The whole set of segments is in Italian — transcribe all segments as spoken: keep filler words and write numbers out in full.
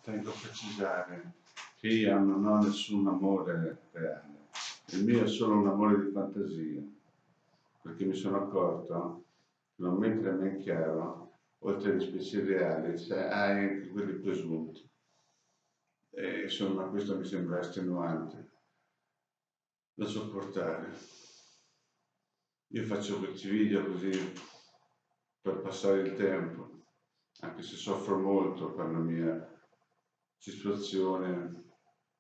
tengo a precisare che io non ho nessun amore reale, il mio è solo un amore di fantasia, perché mi sono accorto che non mettere ben chiaro, oltre agli specie reali, cioè, hai anche quelli presunti. E insomma questo mi sembra estenuante da sopportare. Io faccio questi video così per passare il tempo, anche se soffro molto per la mia situazione,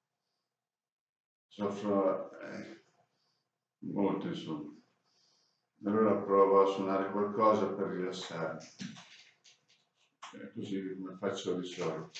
soffro eh, molto insomma. Allora provo a suonare qualcosa per rilassarmi, eh, così come faccio di solito.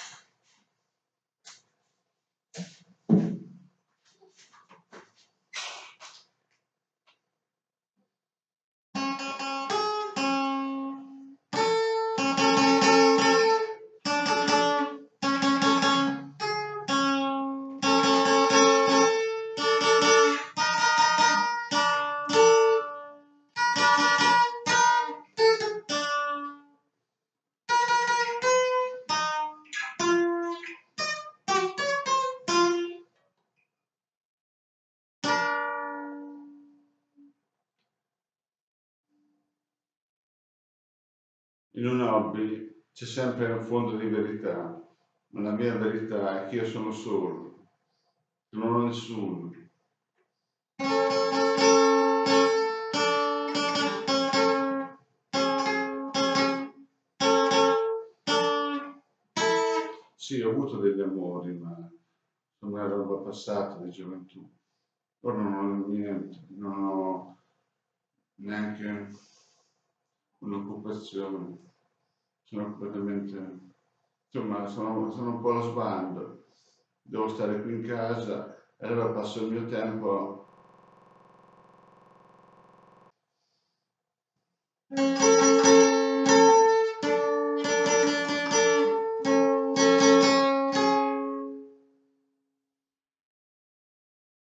In un hobby c'è sempre un fondo di verità, ma la mia verità è che io sono solo, non ho nessuno. Sì, ho avuto degli amori, ma insomma è roba passata di gioventù. Ora non ho niente, non ho neanche un'occupazione, sono completamente, insomma, sono, sono un po' allo sbando, devo stare qui in casa e allora passo il mio tempo